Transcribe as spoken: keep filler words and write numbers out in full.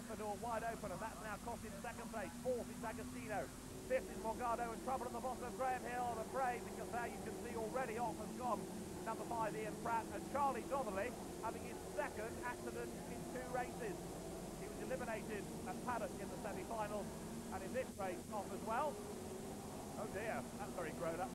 left the door wide open, and that's now cost him second place. Fourth is D'Agostino. Fifth is Morgado, in trouble at the bottom of Graham Hill, I'm afraid, because there you can see already off has gone number five, Ian Pratt, and Charlie Donnelly having his second accident in two races. He was eliminated at Paddock in the semi-finals, and in this race off as well. Oh dear, that's very grown up.